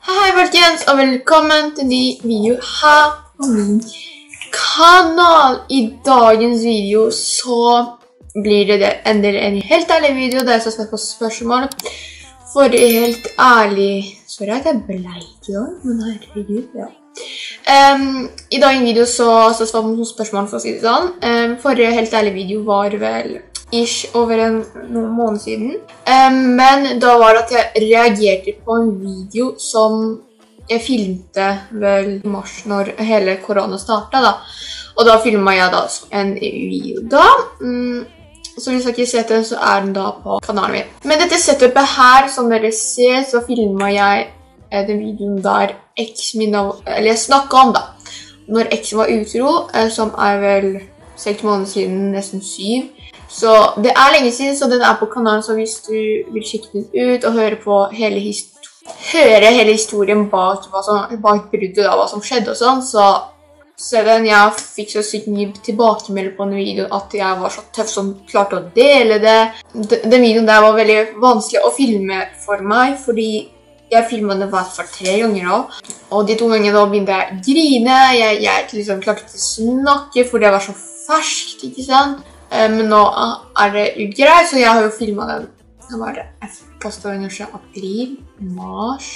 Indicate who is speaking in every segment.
Speaker 1: Hei folkens, og velkommen til en ny video her på min kanal. I dagens video så blir det endelig en helt ærlig video der jeg skal svare på spørsmål. For helt ærlig, sorry at jeg bleik i dag, men herregud, ja. I dagens video så svare på noen spørsmål for å si det sånn. Forrige helt ærlig video var vel over noen måneder siden. Men da var det at jeg reagerte på en video som jeg filmte vel i mars når hele korona startet da. Og da filmet jeg da en video da. Så hvis dere ikke har sett den, så er den da på kanalen min. Men dette setupet her, som dere ser, så filmet jeg den videoen der jeg snakket om da. Når eksen var utro, som er vel 6 måneder siden, nesten 7. Så det er lenge siden, så den er på kanalen, så hvis du vil sjekke den ut og høre hele historien bak bruddet da, hva som skjedde og sånn, så se den. Jeg fikk så sykt mye tilbakemelding på den videoen at jeg var så tøff som klarte å dele det. Den videoen der var veldig vanskelig å filme for meg, fordi jeg filmet den hvert fall 3 ganger nå. Og de 2 gangene da begynte jeg å grine, jeg liksom klarte ikke å snakke fordi jeg var så ferskt, ikke sant? Men nå er det greit, så jeg har jo filmet den. Jeg postet den i april, mars.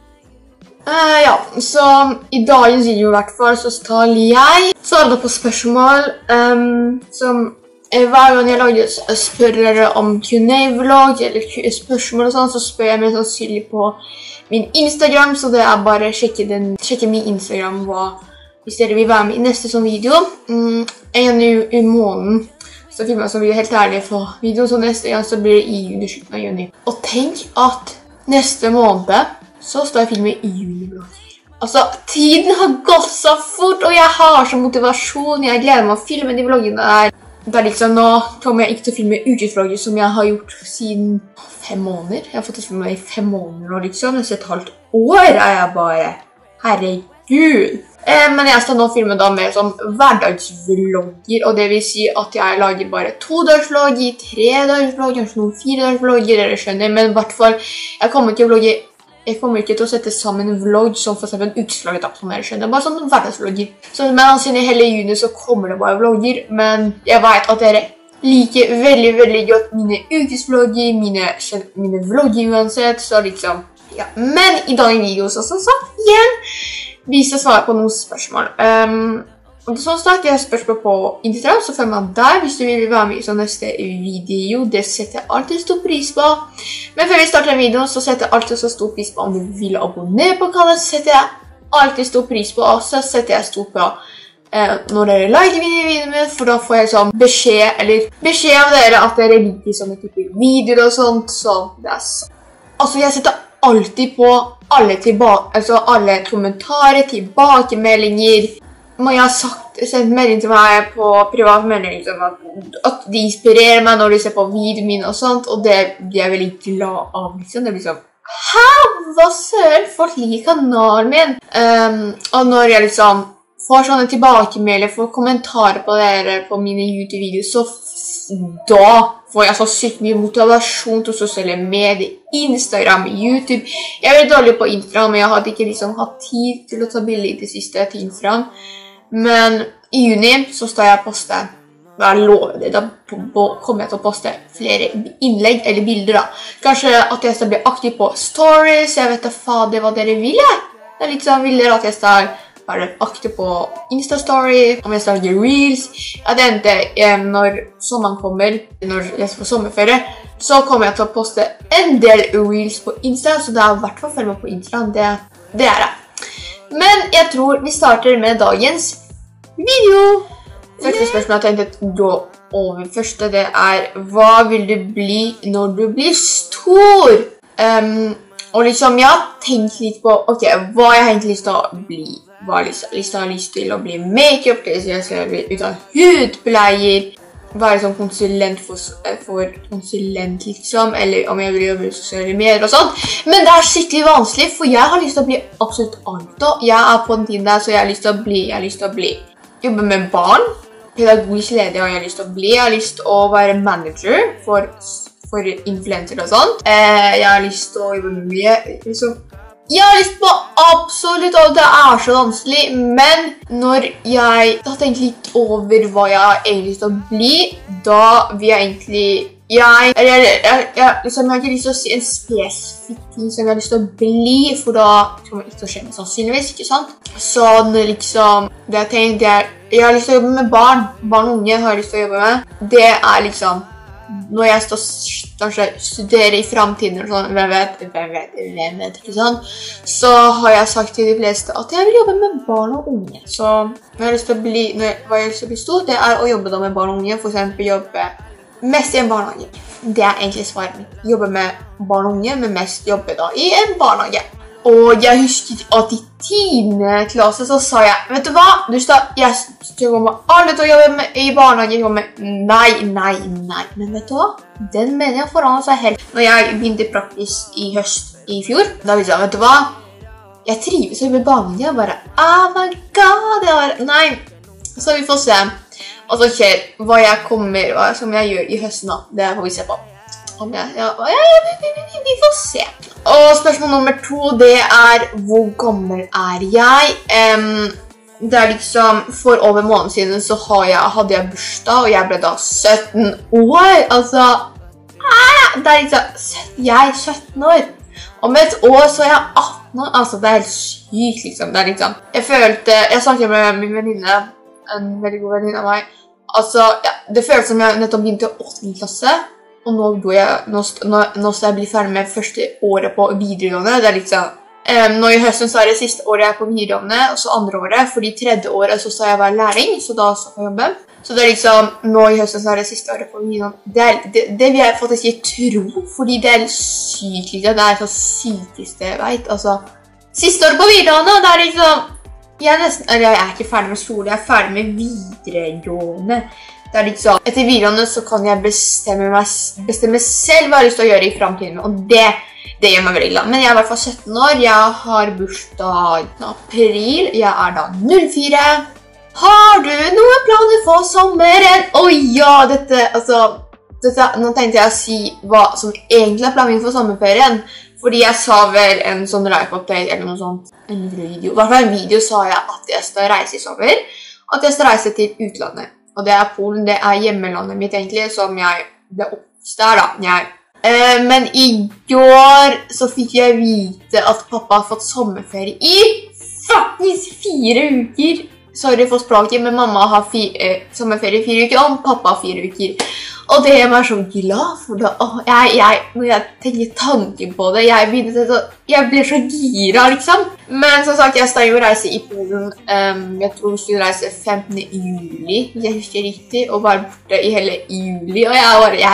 Speaker 1: Ja, så i dagens video i hvert fall så skal jeg svare på spørsmål som hver gang jeg spør dere om Q&A-vlogg eller spørsmål og sånn, så spør jeg meg sannsynlig på min Instagram, så det er bare å sjekke min Instagram hvis dere vil være med i neste sånn video. En i måneden så filmer jeg så video helt ærlig for videoen, så neste gang så blir det i juni, slutten av juni. Og tenk at neste måned så står jeg filme i juni-vlogger. Altså, tiden har gått så fort, og jeg har så motivasjon, jeg gleder meg å filme de vloggene der. Det er liksom nå kommer jeg ikke til å filme ukesvlogger som jeg har gjort siden 5 måneder. Jeg har fått til å filme i 5 måneder nå liksom, nesten et halvt år er jeg bare. Herregud! Men jeg skal nå filme da med sånn hverdagsvlogger, og det vil si at jeg lager bare 2-dagsvlogger, 3-dagsvlogger, kanskje noen 4-dagsvlogger, dere skjønner, men i hvert fall, jeg kommer ikke til å sette sammen en vlogg som for eksempel en ukesvlogg da, som dere skjønner, bare sånn hverdagsvlogger. Så siden i hele juni så kommer det bare vlogger, men jeg vet at dere liker veldig, veldig godt mine ukesvlogger, mine vlogger uansett, så liksom, ja. Men i dagens video så igjen, vi skal svare på noen spørsmål. Og sånn sagt, jeg har spørsmål på Instagram, så følg meg der hvis du vil være med i sånn neste video. Det setter jeg alltid stor pris på. Men før vi starter videoen, så setter jeg alltid så stor pris på om du vil abonnere på kanalen. Så setter jeg alltid stor pris på, og så setter jeg stor på når dere liker videoen, for da får jeg sånn beskjed av dere at dere liker sånne typer videoer og sånt, så det er sånn. Altså, jeg setter alltid på alle kommentarer, tilbakemeldinger. Man har sendt melding til meg på privatmelding liksom, at de inspirerer meg når de ser på videoen min og sånt, og det blir jeg veldig glad av liksom. Det blir sånn, hæ? Hva søren? Folk liker kanalen min. Og når jeg liksom får sånne tilbakemeldinger, får kommentarer på dere på mine YouTube-videoer, så da får jeg så sykt mye motivasjon til sosiale medier, Instagram, YouTube. Jeg er veldig dårlig på Instagram, men jeg hadde ikke liksom hatt tid til å ta bilder i det siste til Instagram. Men i juni så skal jeg poste, jeg lover det, da kommer jeg til å poste flere innlegg eller bilder da. Kanskje at jeg skal bli aktiv på stories, jeg vet da fader hva dere vil jeg. Det er liksom, vil dere at jeg skal være aktiv på Insta-story, om jeg skal lage reels. Jeg tenkte, når sommeren kommer, når jeg skal få sommerferie, så kommer jeg til å poste en del reels på Insta, så det er i hvert fall følg meg på Insta, det er det. Men jeg tror vi starter med dagens video. Første spørsmål jeg tenkte å gå over første, det er, hva vil du bli når du blir stor? Og liksom, jeg har tenkt litt på, ok, hva jeg har egentlig lyst til å bli. Hva jeg har lyst til å bli make-up, jeg skal bli utdannet hudpleier, være som konsulent for konsulent liksom, eller om jeg vil jobbe i sosiale medier og sånt. Men det er skikkelig vanskelig, for jeg har lyst til å bli absolutt alt. Jeg er på den tiden der, så jeg har lyst til å jobbe med barn, pedagogisk leder har jeg lyst til å bli. Jeg har lyst til å være manager for influencer og sånt. Jeg har lyst til å jobbe med mye, liksom, Jeg har lyst på absolutt, og det så vanskelig, men når jeg da tenkte litt over hva jeg egentlig lyst til å bli, da vil jeg egentlig jeg har ikke lyst til å si en spesifikk ting som jeg har lyst til å bli, for da kommer det ikke til å skje meg sannsynligvis, ikke sant? Sånn liksom, det jeg tenkte jeg har lyst til å jobbe med barn og unge har jeg lyst til å jobbe med. Det liksom, når jeg skal studere i fremtiden, og sånn, hvem vet, ikke sant? Så har jeg sagt til de fleste at jeg vil jobbe med barn og unge. Så hva jeg har lyst til å bli stor, det å jobbe da med barn og unge, for eksempel jobbe mest i en barnehage. Det egentlig svaret mitt. Jobbe med barn og unge, men mest jobbe da i en barnehage. Og jeg husker at i 10. klasse så sa jeg, vet du hva? Jeg skal komme alle til å jobbe i barnehage. Nei. Men vet du hva? Den mener jeg forandret seg helt. Når jeg begynte praktisk i høst i fjor, da ville jeg, vet du hva? Jeg trives å jobbe i barnehage. Jeg bare, oh my god, nei. Så vi får se. Og så skjer hva som jeg gjør i høsten da. Det får vi se på. Vi får se. Og spørsmål nummer 2, det hvor gammel jeg? Det liksom, for over en måned siden så hadde jeg bursdag, og jeg ble da 17 år. Altså, det liksom, jeg 17 år. Om et år så jeg 18 år. Altså, det helt sykt liksom. Det liksom, jeg snakket med min venninne, en veldig god venninne av meg. Altså, det føltes som jeg nettopp begynte i 8. klasse, og nå skal jeg bli ferdig med første året på videregående. Det liksom, nå i høsten så det siste året jeg på videregående, og så andre året, fordi 3. året så skal jeg være læring, så da skal jeg jobbe. Så det liksom, nå i høsten så det siste året på videregående. Det vil jeg faktisk ikke tro, fordi det sykt liksom, det så sykeste jeg vet. Altså, siste året på videregående, det liksom, jeg ikke ferdig med skole, jeg ferdig med videregående. Det liksom, etter videregående så kan jeg bestemme selv hva jeg har lyst til å gjøre i fremtiden, og det gjør meg veldig glad. Men jeg i hvert fall 17 år, jeg har bursdag i april, jeg da 04. Har du noen planer for sommeren? Ja, nå tenkte jeg å si hva som egentlig planen for sommerferien. Fordi jeg sa vel en sånn live-update eller noe sånt, en video. I hvert fall en video sa jeg at jeg skal reise i sommer, at jeg skal reise til utlandet. Og det Polen, det hjemmelandet mitt egentlig, som jeg ble oppvokst der da. Men i går så fikk jeg vite at pappa har fått sommerferie i faktisk 4 uker. Sorry for språket, men mamma har sommerferie i 4 uker, og pappa 4 uker. Og det gjør meg så glad for det. Når jeg tenker tanken på det, jeg blir så gira, liksom. Men som sagt, jeg skal jo reise i Polen. Jeg tror vi skulle reise 15. juli, jeg husker riktig, og være borte i hele juli. Og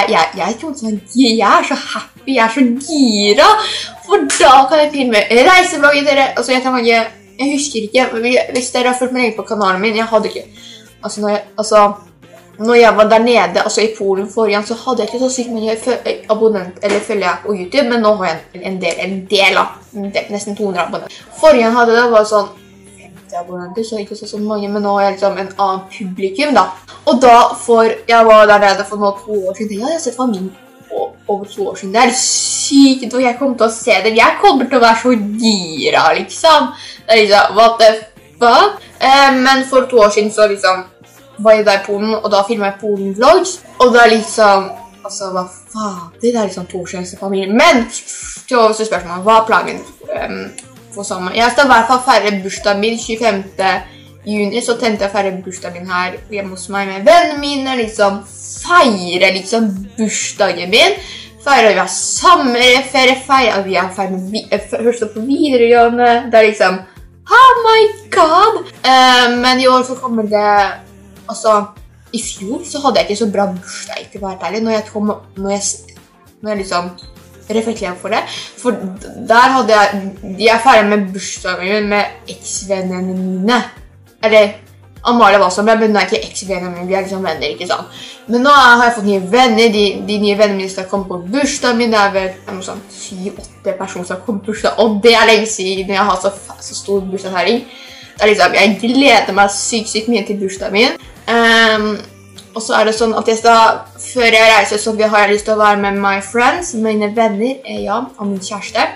Speaker 1: jeg så happy, jeg så gira, for da kan jeg filme reisevlogger til dere. Altså, jeg husker ikke, hvis dere har fulgt med på kanalen min, jeg hadde ikke, når jeg var der nede, altså i Polen forrige gang, så hadde jeg ikke så sykt mange abonnenter eller følgere på YouTube, men nå har jeg en del da, nesten 200 abonnenter. Forrige gang hadde det bare sånn 50 abonnenter, så ikke så mange, men nå har jeg liksom en annen publikum da. Og da, jeg var der nede for nå 2 år siden, jeg har sett familien over 2 år siden, det sykt, og jeg kommer til å se det, jeg kommer til å være så gira, liksom. Det liksom, what the fuck? Men for 2 år siden så liksom, var jeg der i Polen, og da filmet jeg Polen-vlogs, og det liksom, altså, hva faen, det liksom 2 år siden familien. Men, til å overstå spørsmålet, hva planen for sommer? Jeg skal i hvert fall feire bursdagen min 25. juni, så tenkte jeg feire bursdagen min her hjemme hos meg med vennene mine, liksom feire liksom bursdagen min, feire at vi har sommerferie, feire at vi har først på videregående, det liksom, oh my god! Men i år så kommer det, altså, i fjor så hadde jeg ikke så bra bursdag, ikke bare ærlig, når jeg liksom reflekterer for det, for der hadde jeg ferdig med bursdagen min med eks-vennene mine, eller Amalie var sånn, men det ikke eks-vennene mine, vi liksom venner, ikke sant? Men nå har jeg fått nye venner, de nye vennene mine skal komme på bursdagen min, det vel noe sånn 7-8 personer som kommer på bursdag, og det lenge siden jeg har så stor bursdagsfeiring. Det liksom, jeg gleder meg sykt mye til bursdagen min. Og så det sånn at før jeg reiser så har jeg lyst til å være med my friends, mine venner, og min kjæreste.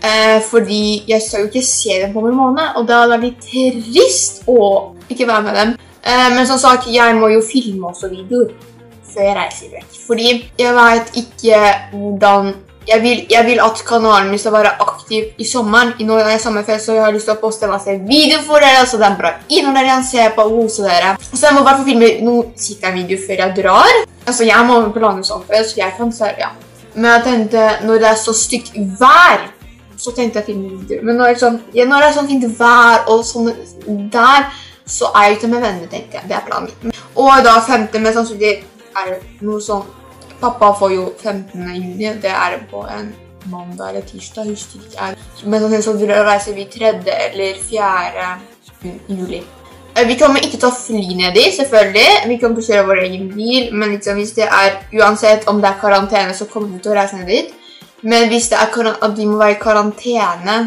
Speaker 1: Fordi jeg skal jo ikke se dem på en måned, og da er det litt trist å ikke være med dem. Men som sagt, jeg må jo filme også videoer før jeg reiser vekk. Fordi jeg vet ikke hvordan... Jeg vil at kanalen min skal være aktiv i sommeren. Når det er sommerferie, så jeg har lyst til å poste masse videoer for dere, så det er bra inn når dere kan se på og hose dere. Så jeg må bare få filme noen video før jeg drar. Altså, jeg må planlegge sommerferie, så jeg kan se, ja. Men jeg tenkte, når det er så stygt vær, så tenkte jeg filme videoer. Men når det er sånn fint vær og sånn der, så er jeg ute med venner, tenkte jeg. Det er planen min. Og da 15. men samtidig er det noe sånn. Pappa får jo 15. juni, det er på en mandag eller tirsdag, husker ikke jeg. Men så reiser vi 3. eller 4. juli. Vi kommer ikke til å fly ned dit, selvfølgelig. Vi kommer til å kjøre vår egen bil, men liksom, hvis det er, uansett om det er karantene, så kommer vi til å reise ned dit. Men hvis det er at vi må være i karantene,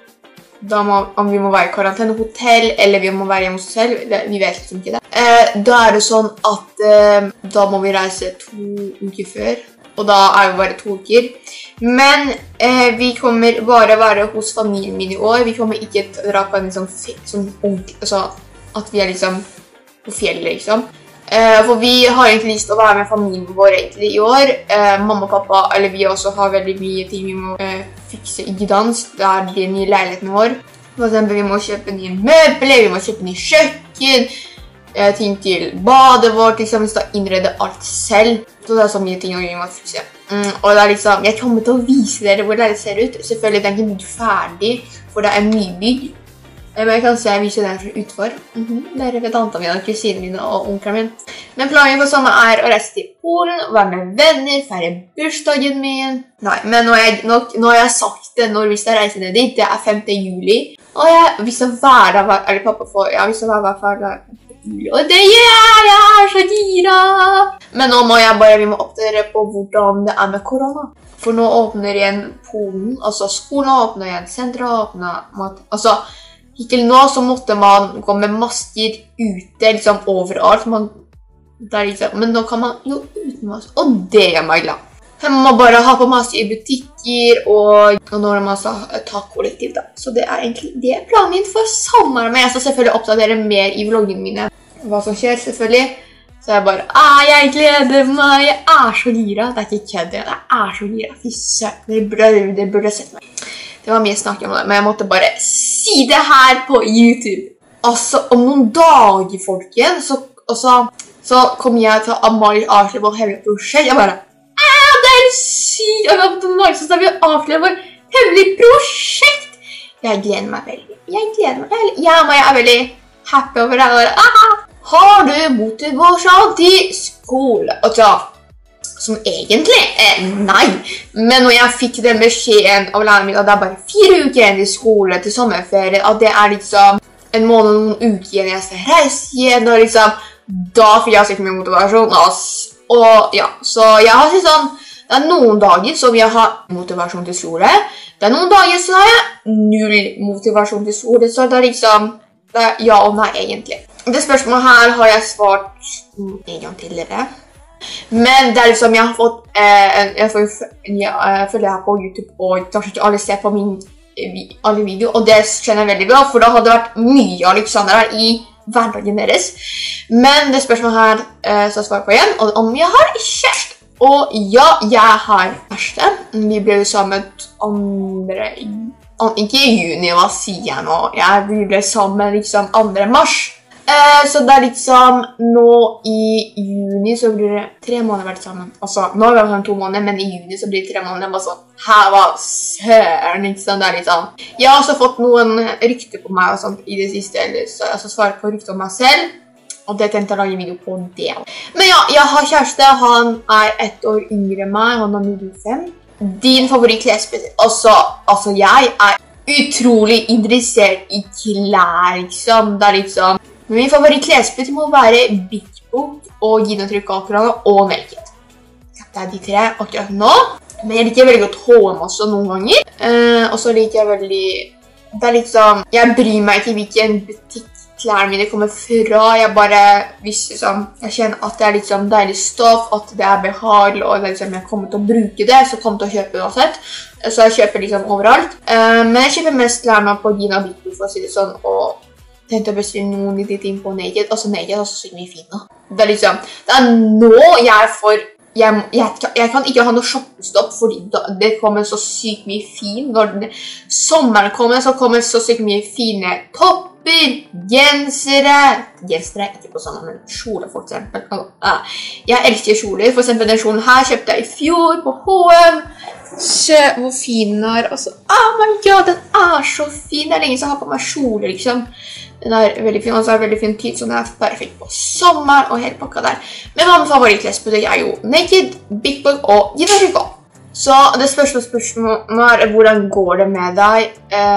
Speaker 1: om vi må være i karantene hotell, eller vi må være hjemme hos oss selv, vi vet liksom ikke det. Da er det sånn at da må vi reise 2 uker før, og da er vi bare 2 uker. Men vi kommer bare være hos familien min i år. Vi kommer ikke dra på en sånn ordentlig, altså at vi er liksom på fjellet liksom. For vi har egentlig lyst til å være med familien vår egentlig i år. Mamma og pappa, eller vi også har veldig mye ting vi må fikse i Gdansk. Det er de nye leilighetene vår. For eksempel, vi må kjøpe nye møbler, vi må kjøpe nye kjøkken, ting til badet vårt, liksom, vi skal innrede alt selv. Så det er så mye ting vi må fikse. Og det er liksom, jeg kommer til å vise dere hvor det ser ut. Selvfølgelig, den er ikke bygd ferdig, for det er nybygg. Men jeg kan se, jeg viser den fra utfor. Dere vet tanta mine, kusinen mine og onkelen min. Men planen for sommeren er å reise til Polen, være med venner, feire bursdagen min. Nei, men nå har jeg sagt det når vi skal reise ned dit. Det er 5. juli. Og vi skal være der, eller pappa får, ja, vi skal være der 5. juli. Og det gjør jeg er så gira! Men nå må vi må oppdatere på hvordan det er med korona. For nå åpner igjen Polen, altså skolen åpner igjen, senteret åpner, altså... Hittil nå så måtte man gå med masker ute, liksom overalt, men nå kan man jo uten masker, og det gjør meg glad. Man må bare ha på masker i butikker, og når man skal ta kollektivt da. Så det er egentlig det planen min for sommeren, men jeg skal selvfølgelig oppdatere mer i vloggene mine. Hva som skjer selvfølgelig, så jeg bare, jeg gleder meg, jeg er så gira, det er ikke kødd, jeg er så gira, fy søren, dere burde sett meg. Det var mye snakk om det, men jeg måtte bare si det her på YouTube. Altså, om noen dager, folkens, så kommer jeg til Amalie avsløre vår hemmelige prosjekt. Jeg bare, det er sykt! Og om noen dager så skal vi avsløre vår hemmelige prosjekt. Jeg gleder meg veldig. Jeg er veldig happy over det. Har du motivasjon til skole? Og så... Som egentlig, nei. Men når jeg fikk den beskjeden av læreren min at det er bare 4 uker igjen til skole, til sommerferie, at det er liksom en måned, noen uker igjen jeg skal reise igjen, og liksom, da fikk jeg sikkert mye motivasjon, og ja, så jeg har sett sånn, det er noen dager som jeg har motivasjon til skole, det er noen dager så har jeg 0 motivasjon til skole, så det er liksom, det er ja og nei egentlig. Det spørsmålet her har jeg svart en gang til dere. Men det er liksom, jeg har fått, jeg følger her på YouTube, og kanskje ikke alle ser på alle videoer, og det kjenner jeg veldig bra, for da hadde det vært mye Alexander her i hverdagen deres. Men det spørsmålet her skal jeg svare på igjen, og om jeg har kjæreste. Og ja, jeg har kjæreste. Vi ble jo sammen ikke i juni, hva sier jeg nå? Vi ble sammen liksom 2. mars. Så det er liksom, nå i juni så blir det 3 måneder vært sammen. Altså, nå har vi vært sammen 2 måneder, men i juni så blir det 3 måneder. Bare sånn, hva søren, ikke sant? Det er litt sånn. Jeg har også fått noen rykter på meg og sånt i det siste, så jeg skal svare på rykter om meg selv. Og det tenkte jeg å lage en video på det. Men ja, jeg har kjæreste, han er 1 år yngre enn meg, han er 05. Din favorittklesplagg, altså jeg er utrolig interessert i klær, liksom. Det er liksom... Min favorittklesplagg må være Big Book og Gina Trykkalkorana og Melket. Det er de 3 akkurat nå. Men jeg liker veldig godt H&M også noen ganger. Og så liker jeg veldig... Det er liksom... Jeg bryr meg ikke hvilken butikk klærne mine kommer fra. Jeg bare, hvis liksom, jeg kjenner at det er litt sånn deilig stoff, at det er behagelig, og liksom, jeg kommer til å bruke det, så kommer jeg til å kjøpe det uansett. Så jeg kjøper liksom overalt. Men jeg kjøper mest klærne på Gina Bikbo, for å si det sånn, og tenkte å bestille noen litt inn på Naked. Altså Naked er også sykt mye fint nå. Det er liksom, det er nå jeg får, jeg kan ikke ha noe shoppestopp, fordi det kommer så sykt mye fint. Når sommeren kommer, så kommer så sykt mye fine topper, gensere. Gensere er ikke på sammen, men kjoler for eksempel. Jeg elsker kjoler. For eksempel den kjolen her kjøpte jeg i fjor på H&M. Se hvor fin den er. Altså, oh my god, den er så fin. Det er lenge siden jeg har på meg kjoler, liksom. Den er veldig fin, og så er det veldig fin tid, så den er perfekt på sommeren og hele pakka der. Men min favorittklesbutikk er jo Naked, Bikbo og Gina Bikbo. Så det spørsmålet nå er hvordan går det med deg?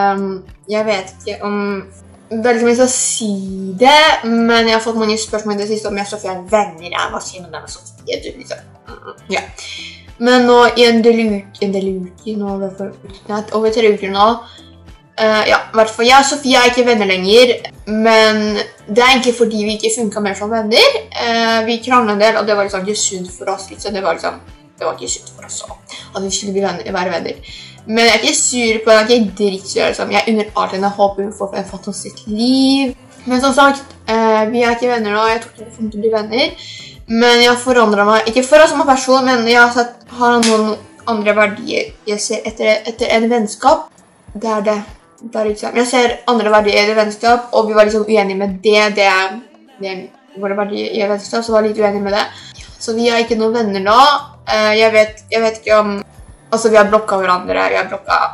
Speaker 1: Jeg vet ikke om det er liksom jeg skal si det, men jeg har fått mange spørsmål i det siste om jeg og Sofie er venner. Jeg var kjent med den og Sofie, liksom. Ja. Men nå i en del uker, nå over 3 uker nå, ja, i hvert fall jeg og Sofie er ikke venner lenger, men det er egentlig fordi vi ikke funket mer som venner. Vi kranglet en del, og det var liksom ikke sunt for oss, liksom. Det var ikke sunt for oss at vi skulle være venner. Men jeg er ikke sur på det, jeg er ikke drittsur, liksom. Jeg unner alt henne, jeg håper hun får et fantastisk liv. Men som sagt, vi er ikke venner nå, jeg tror ikke vi kommer til å bli venner. Men jeg forandret meg, ikke for oss som en person, men jeg har noen andre verdier. Jeg ser etter en vennskap, det er det. Liksom. Jeg ser andre verdier i det vennskap, og vi var liksom uenige med det er våre verdier i vennskap, så var jeg litt uenige med det. Så vi er ikke noen venner nå. Jeg vet ikke om, altså vi har blokket hverandre, jeg har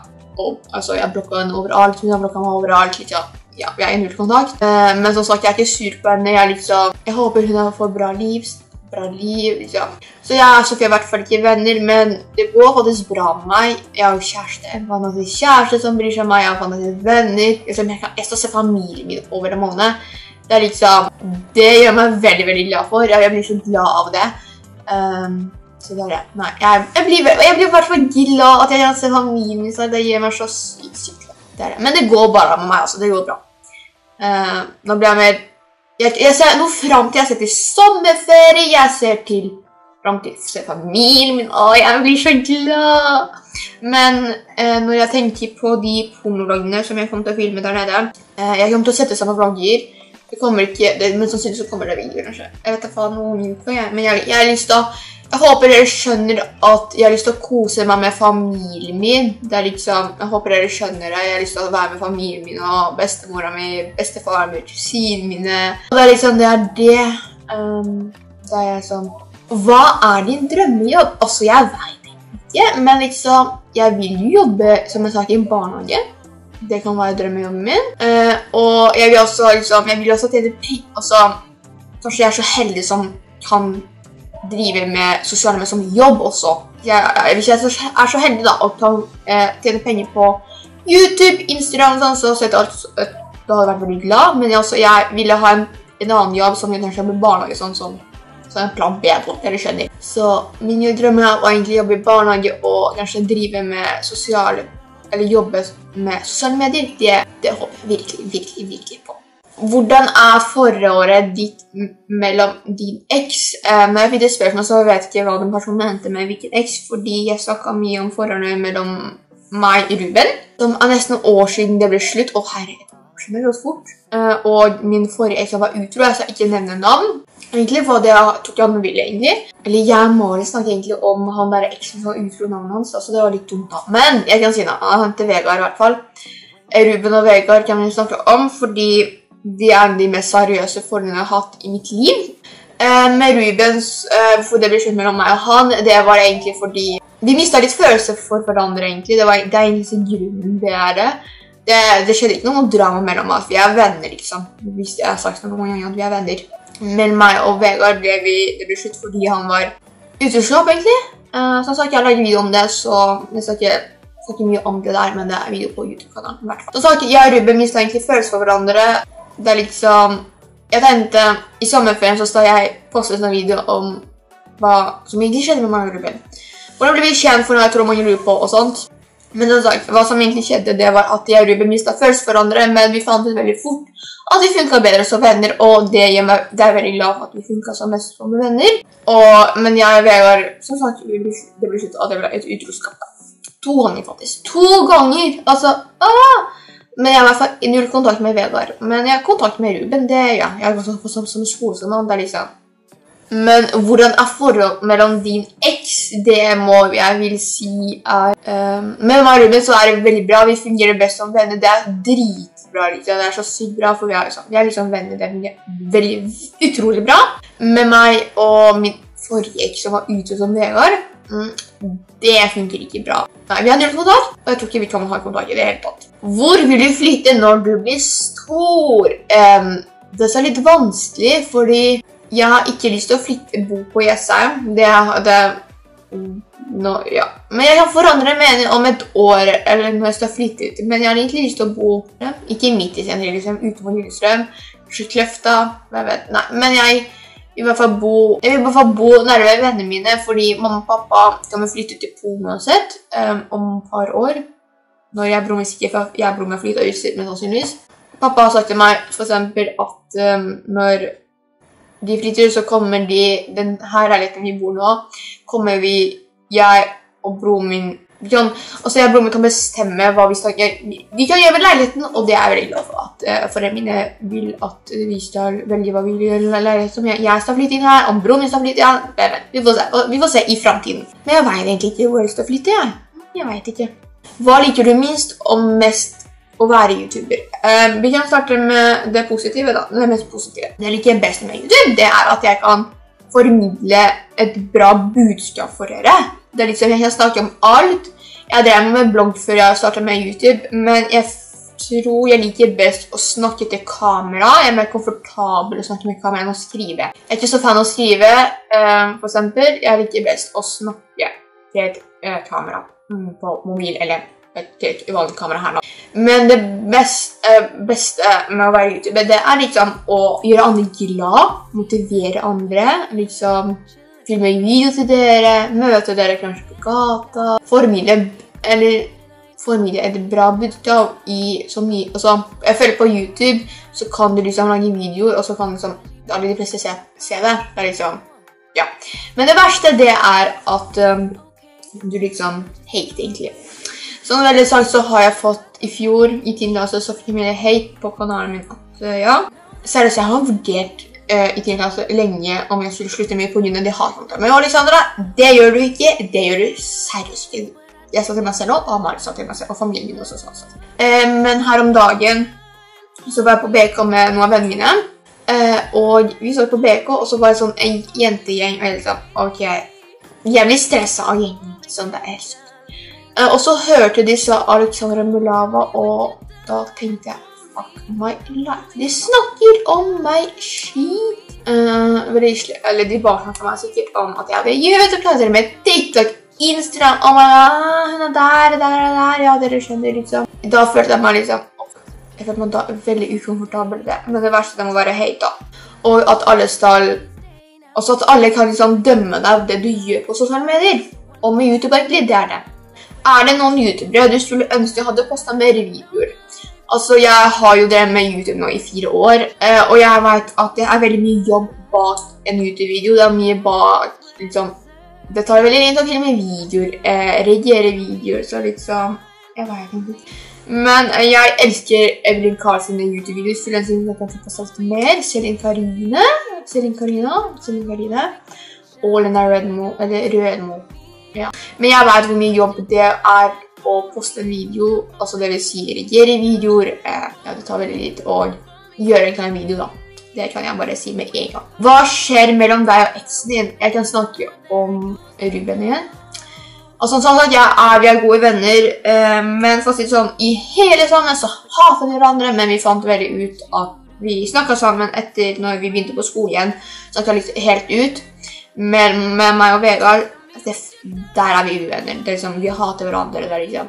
Speaker 1: blokket henne overalt, hun har blokket meg overalt, liksom. Ja, vi er i null kontakt. Men som sagt, jeg er ikke sur på henne, jeg håper hun har fått bra liv, liksom. Så jeg og Sofie er i hvert fall ikke venner, men det går faktisk bra med meg. Jeg har jo kjæreste, jeg har faktisk kjæreste som bryr seg om meg, jeg har faktisk venner. Jeg skal se familien min over en måned. Det er liksom, det gjør meg veldig, veldig glad for. Jeg blir så glad av det. Så det er det. Nei, jeg blir i hvert fall glad at jeg kan se familien min, så det gjør meg så sykt glad. Det er det. Men det går bare med meg, altså. Det går bra. Nå blir jeg mer... Jeg ser noe frem til, jeg ser til sommerferie, jeg ser til frem til å se familien min, jeg blir så glad! Men når jeg tenker på de pornovloggene som jeg kommer til å filme der nede, jeg kommer til å sette sammen vlogger, det kommer ikke, men sannsynlig så kommer det videoer kanskje. Jeg vet ikke hva noen uker, men jeg har lyst til å, jeg håper dere skjønner at jeg har lyst til å kose meg med familien min. Det er liksom, jeg håper dere skjønner det. Jeg har lyst til å være med familien min og bestemora mi, bestefaren min, kusinen mine. Og det er liksom, det er det. Så er jeg sånn, hva er din drømmejobb? Altså, jeg vet ikke, men liksom, jeg vil jo jobbe, som jeg sa, i en barnehage. Det kan være drømmejobben min. Og jeg vil også, liksom, tjene penger. Altså, kanskje jeg er så heldig som kan drive med sosiale medier som jobb også. Hvis jeg er så heldig da, å tjene penger på YouTube, Instagram og sånn, så da hadde jeg vært veldig glad, men jeg ville ha en annen jobb som jeg kanskje med barnehage, sånn en plan B, dere skjønner. Så min drøm var egentlig å jobbe i barnehage og kanskje drive med jobbe med sosiale medier. Det håper jeg virkelig på. Hvordan er forholdet ditt mellom din eks? Når jeg fikk det spørsmålet, så vet jeg ikke hva den personen mente med hvilken eks, fordi jeg snakket mye om forholdet mellom meg og Ruben, som er nesten et år siden det ble slutt. Herregud, det går fort. Og min forrige eks var utro, jeg skal ikke nevne navn. Egentlig var det jeg tok han med vilje, egentlig. Eller jeg må snakke egentlig om han der eksen som var utro navnet hans, altså det var litt dumt da. Men jeg kan si noe, han heter Vegard i hvert fall. Ruben og Vegard kan vi snakke om, fordi de er de mest seriøse forholdene jeg har hatt i mitt liv. Med Rubens, hvorfor det ble slutt mellom meg og han, det var egentlig fordi vi mistet litt følelse for hverandre egentlig. Det er egentlig grunnen det er det. Det skjedde ikke noe drama mellom oss, vi er venner liksom. Hvis jeg har sagt noen ganger at vi er venner. Men meg og Vegard det ble slutt fordi han var utroskap egentlig. Som sagt, jeg lagde video om det, så jeg skal ikke mye om det der, men det er video på YouTube-kanalen i hvert fall. Som sagt, jeg og Ruben mistet egentlig følelse for hverandre. Det er liksom, jeg tenkte, i sommerferien så skal jeg poste en video om hva som egentlig skjedde med meg og Ruben. Hvordan ble vi kjent for noe jeg tror mange lurer på og sånt. Men som sagt, hva som egentlig skjedde, det var at jeg og Ruben mistet følelser for hverandre, men vi fant ut veldig fort at vi funket bedre som venner, og det er jeg veldig glad for at vi funket som mest som venner. Men jeg og Vegard, som sagt, det ble slutt at det ble et utroskap da. 2 ganger faktisk. 2 ganger! Altså, Men jeg har i hvert fall null kontakt med Vegard. Men jeg har kontakt med Ruben, det gjør jeg. Jeg har gått som skole som han, det er liksom. Men hvordan er forholdet mellom din eks? Det må jeg vil si er... Med meg og Ruben så er det veldig bra, vi fungerer best som venner. Det er dritbra, liksom. Det er så sykt bra, for vi er liksom venner, det fungerer veldig utrolig bra. Med meg og min forrige eks som var ute som Vegard, det funker ikke bra. Nei, vi har null kontakt, og jeg tror ikke vi kan ha kontakt i det hele tatt. Hvor vil du flytte når du blir stor? Det er så litt vanskelig, fordi jeg har ikke lyst til å bo på Jessheim. Ja. Men jeg kan forandre mening om et år, eller når jeg skal flytte ut. Men jeg har egentlig lyst til å bo, ikke midt i sentrum, liksom, utenfor Lillestrøm, Kløfta, nei. Men jeg vil i hvert fall bo nærmere vennene mine, fordi mamma og pappa kan flytte til Polen uansett om et par år. Når jeg og broren min flyttet ut, men sannsynligvis. Pappa har sagt til meg, for eksempel, at når de flytter, så kommer den her leiligheten vi bor nå, jeg og broren min, jeg og broren min kan bestemme hva vi skal gjøre. Vi kan gjøre med leiligheten, og det er jeg veldig glad for at foreldrene mine vil at vi skal velge hva vi vil gjøre med leiligheten. Jeg skal flytte inn her, om broren min skal flytte inn, vi får se i fremtiden. Men jeg vet egentlig ikke hvor jeg skal flytte, jeg vet ikke. Hva liker du minst og mest å være YouTuber? Vi kan starte med det positive da, det mest positive. Det jeg liker best med YouTube, det er at jeg kan formidle et bra budskap for dere. Det er liksom, jeg kan snakke om alt. Jeg drev med blogg før jeg startet med YouTube, men jeg tror jeg liker best å snakke til kamera. Jeg er mer komfortabel å snakke med kamera enn å skrive. Jeg er ikke så fan av å skrive, for eksempel. Jeg liker best å snakke til et kamera på mobil eller til et uvanlig kamera her nå. Men det beste med å være YouTuber, det er liksom å gjøre andre glad, motivere andre, liksom filme video til dere, møte dere kanskje på gata, formidle et bra budskap i så mye. Jeg føler på YouTube, så kan du liksom lage videoer, og så kan liksom alle de fleste se det. Det er liksom, ja. Men det verste det er at du liksom hater egentlig. Som veldig sagt så har jeg fått i fjor, i 10. klasse, så fikk jeg mye hate på kanalen min at, ja. Seriøst, jeg har vurdert i 10. klasse lenge om jeg skulle slutte med på grunn av det hatkontakter. Men Alexandra, det gjør du ikke, det gjør du seriøst ikke. Jeg sa til meg selv også, og Amalie sa til meg selv, og familien min også sa. Men her om dagen, så var jeg på BK med noen av vennene mine, og vi så på BK, og så var det sånn en jentegjeng, og jeg liksom, ok, jeg blir stresset av gjengen, sånn det er sånn. Og så hørte de sa Alexandra Mulava, og da tenkte jeg, fuck my life. De snakker om meg skit. Eller de baksnakker meg sikkert om at jeg vil gjøre YouTube-klasser med TikTok, Instagram, oh my god, hun er der, ja, dere skjønner liksom. Da følte jeg meg liksom, jeg følte meg da veldig ukomfortabel det. Men det verste det må være hate da. Og at alle kan liksom dømme deg av det du gjør på sosiale medier. Og med YouTube egentlig, det er det. Er det noen YouTubere du skulle ønske hadde postet mer videoer? Altså, jeg har jo drevet med YouTube nå i 4 år, og jeg vet at det er veldig mye jobb bak en YouTube-video. Det er mye bak, liksom, det tar veldig lenge å filme videoer, redigere videoer, så liksom, jeg vet ikke. Men jeg elsker Evelyn Karl sine YouTube-videoer, skulle jeg si at jeg fikk postet mer. Selin Karina, og Lena Rødmo. Ja. Men jeg vet hvor mye jobb det er å poste en video, altså det vil si redigere videoer, ja, det tar veldig litt å gjøre en klein video da. Det kan jeg bare si med en gang. Hva skjer mellom deg og eksen din? Jeg kan snakke om Ruben igjen. Altså sånn at vi er gode venner, men for å si det sånn, i hele sammen så hater vi hverandre, men vi fant veldig ut at vi snakket sammen etter når vi begynte på skole igjen, snakket litt helt ut, men med meg og Vegard, der er vi uvenner. Det er liksom, vi hater hverandre. Det er liksom,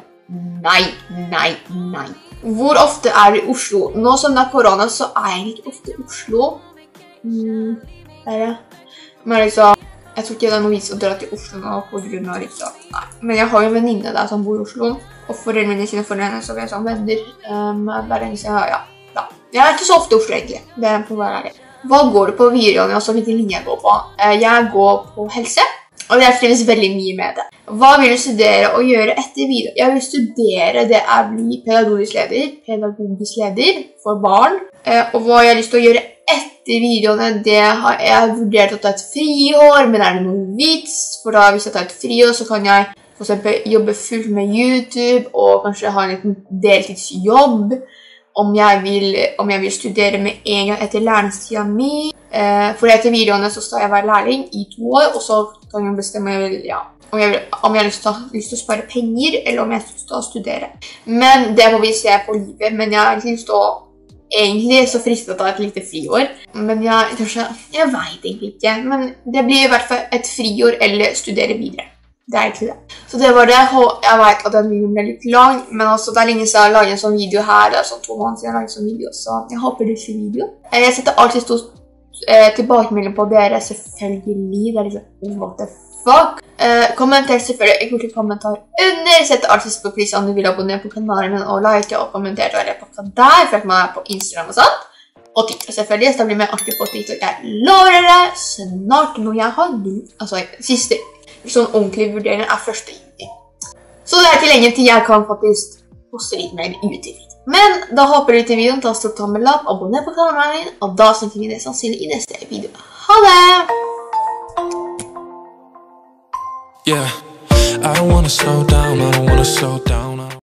Speaker 1: nei. Hvor ofte er du i Oslo? Nå som det er korona, så er jeg ikke ofte i Oslo. Det er det. Men liksom, jeg tror ikke det er noe vits å dra til Oslo nå på grunn av liksom, nei. Men jeg har jo en venninne der som bor i Oslo. Og foreldrene mine sine foreldre, så vi sånn venner. Hver lenge siden, ja. Jeg ikke så ofte i Oslo, egentlig. Det får være ærlig. Hva går du på videregående, og så hvilken linje jeg går på? Jeg går på helse, og jeg trives veldig mye med det. Hva vil du studere og gjøre etter video? Jeg vil studere det å bli pedagogisk leder for barn. Og hva jeg har lyst til å gjøre etter videoene, det har jeg vurdert å ta et friår, men er det noen vits? For da hvis jeg tar et friår, så kan jeg for eksempel jobbe fullt med YouTube, og kanskje ha en liten deltidsjobb. Om jeg vil studere med en gang etter læringstiden min. For etter videoene så skal jeg være lærling i 2 år, og så kan jeg bestemme om jeg har lyst til å spare penger, eller om jeg har lyst til å studere. Men det må vi se på livet, men jeg har ikke lyst til å egentlig så fristet å ta et lite friår. Men jeg vet egentlig ikke, men det blir i hvert fall et friår eller studere videre. Det er egentlig det. Så det var det. Jeg vet at den videoen ble litt lang, men også det er lenge siden jeg laget en sånn video her. Det er sånn 2 måneder siden jeg laget en sånn video, så jeg håper du ser video. Jeg setter alltid stor tilbakemelding på dere, selvfølgelig. Det er liksom, what the fuck? Kommenter selvfølgelig, jeg vil ikke kommentar under. Setter alltid på pris om du vil abonnere på kanalen min, og like og kommentere og reposte der, for at man er på Instagram og sånt. Og TikTok selvfølgelig, så da blir jeg alltid på TikTok. Jeg lover dere snart når jeg har altså siste sånn ordentlig vurdering er 1. juni. Så det er ikke lenge til jeg kan faktisk poste litt mer YouTube. Men da håper du til videoen, ta stort tommel opp, abonner på kanalen min, og da snakker vi det sannsynlig i neste video. Ha det!
Speaker 2: Yeah, I don't wanna slow down,